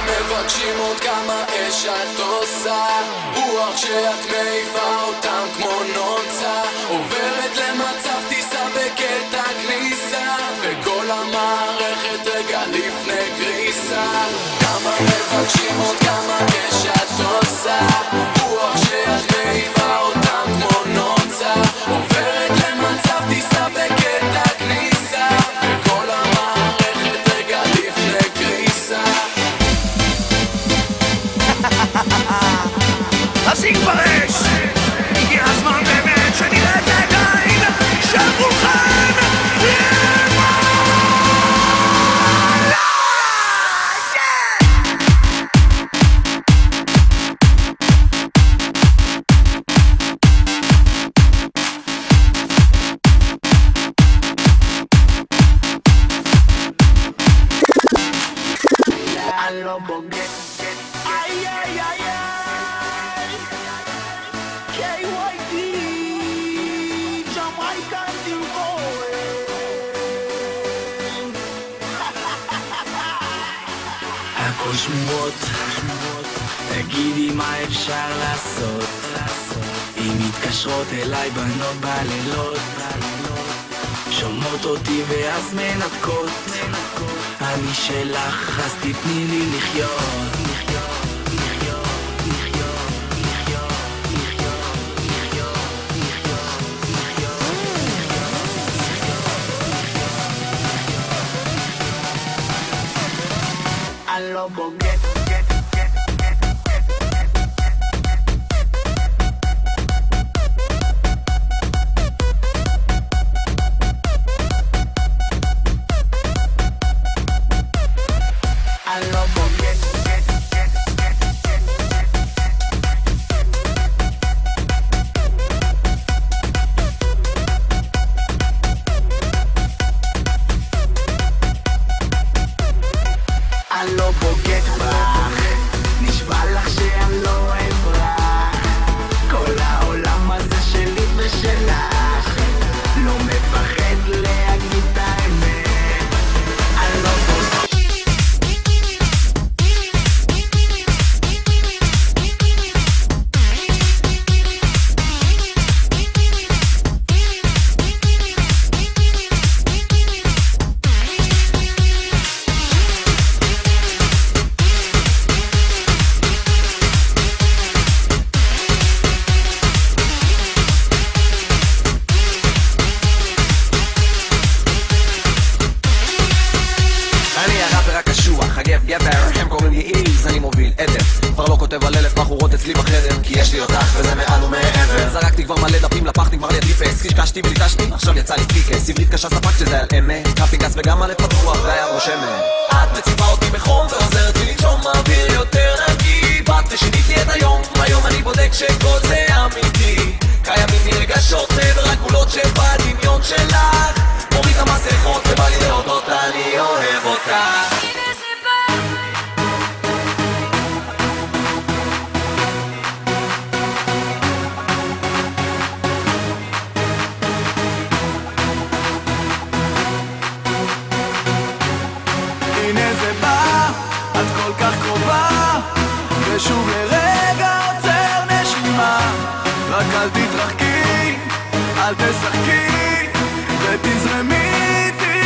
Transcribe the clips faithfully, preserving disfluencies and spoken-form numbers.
מבקשים עוד כמה אש את עושה, רוח שאת מעיפה אותם כמו נוצה, עוברת למצב טיסה בקטע כניסה, וכל המערכת רגע לפני קריסה. כמה מבקשים עוד כמה אש את עושה, רוח שאת מעיפה אותם כמו נוצה, עוברת למצב טיסה בקטע כניסה, וכל המערכת רגע לפני קריסה. אז יתפרש, הגיע הזמן באמת שנראה את הידיים של כולכם למעלה. אני לא בוגד. איי איי איי איי קיי וואי די ג'מייקה דימבורי. הכל שמועות, תגידי מה אפשר לעשות, אם מתקשרות אליי בנות בלילות, שומעות אותי ואז מנתקות, אני שלך אז תתני לי לחיות, אני לא בוגד. אני לא בוגד. אני לא בוגד בך, נשבע לך שאני לא אברח, כל העולם הזה שלי ושלך, לא מפחד להגיד את האמת. אני לא בוגד. חגב גבר, הם קוראים לי איז, אני מוביל עדר, כבר לא כותב על אלף בחורות אצלי בחדר, כי יש לי אותך וזה מעל ומעבר. זרקתי כבר מלא דפים לפח, נגמר לי הטיפס, קשקשתי וליטשתי, עכשיו יצא לי פיקס, עברית קשה ספק שזה על אמת, קפינגס וגם על פתוח והיה רושמת. את מציבה אותי בחום ועוזרת לי לנשום אוויר יותר נקי, באת ושיניתי את היום, היום אני בודק שכל זה אמיתי, קיימים לי רגשות ורק גבולות שבדמיון שלך, מוריד המסכות ובא לי להודות, אני אוהב אותך. הנה זה בא, את כל כך קרובה, ושוב לרגע עוצר נשימה, רק אל תתרחקי, אל תשחקי, ותזרמי איתי.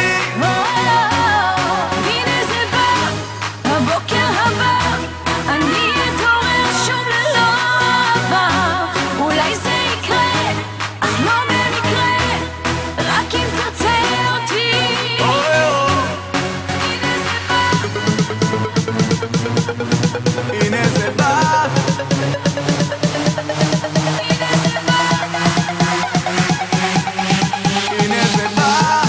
הנה זה בא, הבוקר הבא, אני אתעורר שוב ללא עבר, אולי זה יקרה, אך לא במקרה, רק אם תרצה אותי. הנה זה בא, הנה זה בא,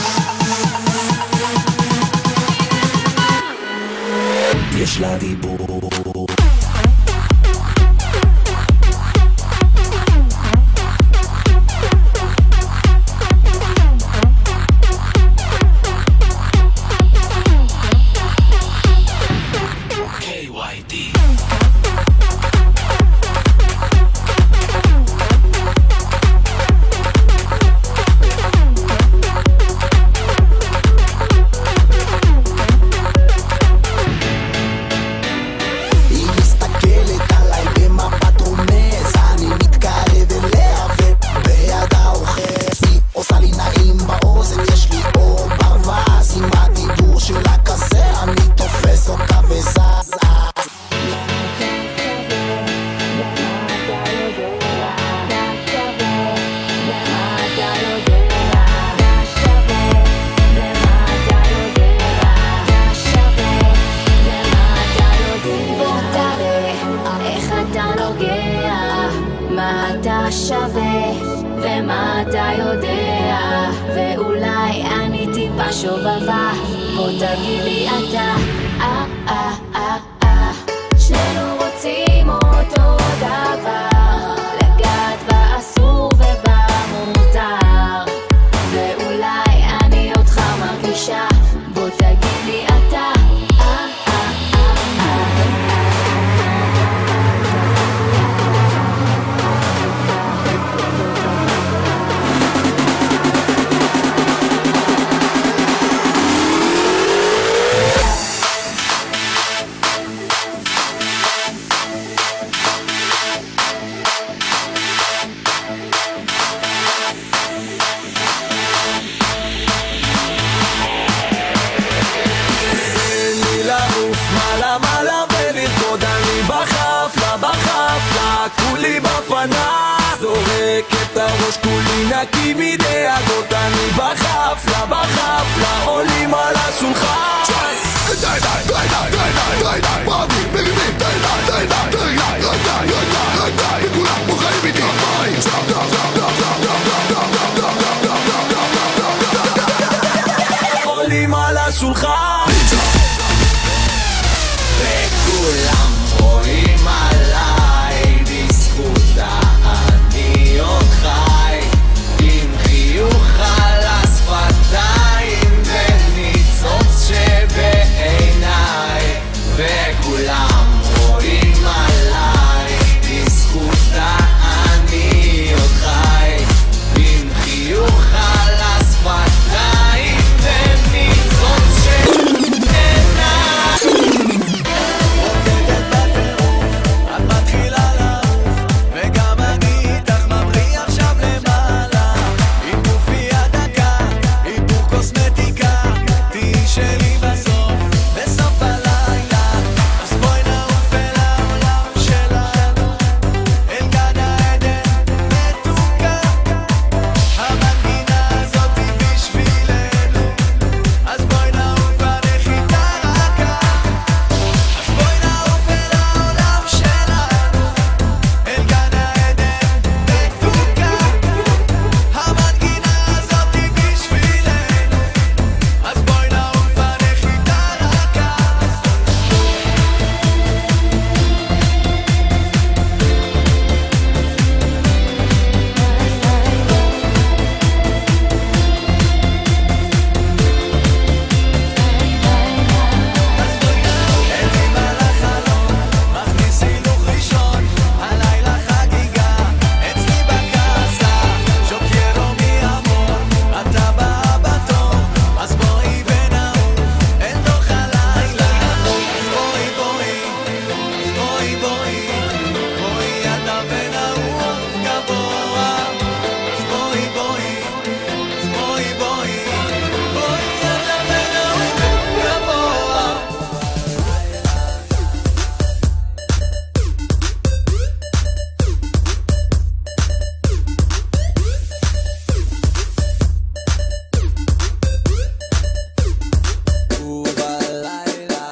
יש לה דיבור. קיי וואי די שובבה, בוא תגיד לי אתה, אה אה אה אה, שנינו רוצים אותו דבר, לגעת באסור ובמותר, ואולי אני אותך מרגישה, בוא תגיד לי אתה, אה אה אה אה. כולי בפנה, זורק את הראש כולי נקי מדאגות, אני בחפלה, בחפלה, עולים על השולחן. די די די די די די די באוויר מרימים די די די די די די די די די וכולם מוכנים איתי מים עולים על השולחן וכולם רואים עליי בזכות אני עוד חי עם חיוך על השפתיים וניצוץ שבעיניי וכולם רואים עליי בזכות אני עוד חי עם חיוך על השפתיים וניצוץ שבעיניי עודדת בטירוף את מתחילה לעוף וגם אני איתך ממריא עכשיו למעלה היפופי הדקה, היפוך קוסמטיקה תהי שלי בסוף, בסוף הלילה אז בואי נעוף אל העולם שלנו אל גן העדן מתוקה המנגינה הזאת היא בשבילנו אז בואי נעוף הנחיתה רכה אז בואי נעוף אל העולם שלנו אל גן העדן מתוקה המנגינה הזאת היא בשבילנו אז בואי נעוף הנחיתה רכה אלימה לחלום, מכניס הילוך ראשון הלילה חגיגה אצלי בקאסה שוקיירו מי אמור אתה באה בתור אז בואי ונעוף אל תוך הלילה בואי בואי בואי בואי בואי אתה ונעוף גבוה בואי בואי בואי בואי בואי אתה ונעוף גבוה ובלילה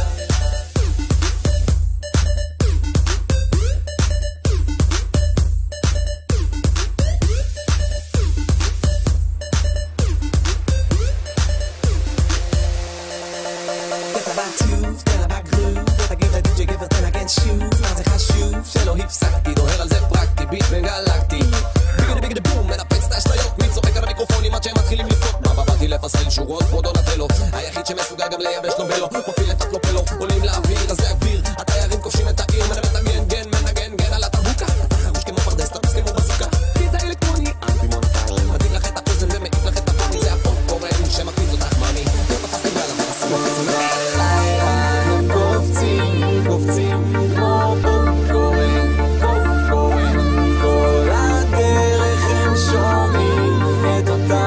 Get the back tooth, get the back groove אתה give the די ג'יי give it then against you מה זה חשוב שלא הפסקתי דוהר על זה פרקטי ביט וגלקטי ביגדי ביגדי בום מנפץ את האשליות מי צוחק על המיקרופונים עד שהם מתחילים לפות מה באתי לפסל שורות כמו דונטלו היחיד שמסוגל גם לייבש לו בלו מפיל את הקלופלו עולים לאוויר אז להגביר התיירים כובשים את העיר מנגן גן מנגן גן על הטבוקה אתה חרוש כמו פרדס תפס כמו בזוקה פיתה אלקטרוני אנטי מונטרי מדליק לך את הפוזן ומעיף לך את הפוני זה הפופקורן שמקפיץ אותך מאמי תפסתי בעל המרסמות בלילה הם קופצים קופצים כמו פופקורן פופקורן כל הדרך הם שומעים את אותה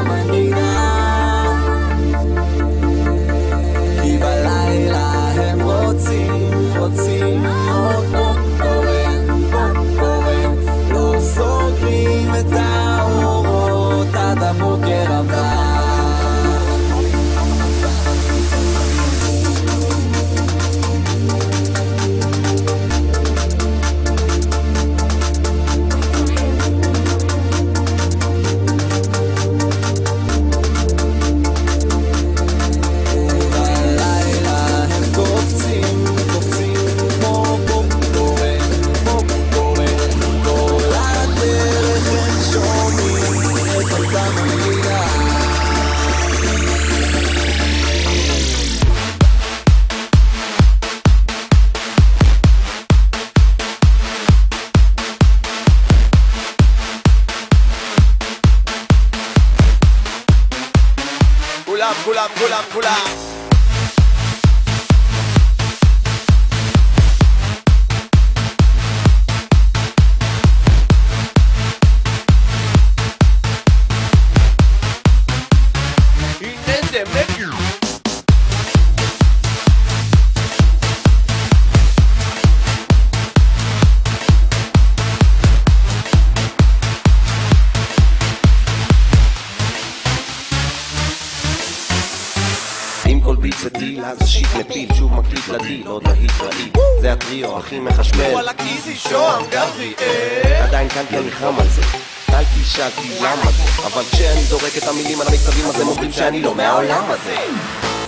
מנגינה כי בלילה הם רוצים כולם. הנה זה מגיע. כל ביץ וטיל, אז השיט מפיל, שוב מקליט לדיל, עוד להיט רעיל. זה הטריו הכי מחשמל, וואלק איזי שוהם גבריאל. עדיין כאן כי אני חם על זה, אל תשאלתי למה זה, אבל כשאני זורק את המילים על המקצבים אז הם אומרים שאני לא מהעולם הזה.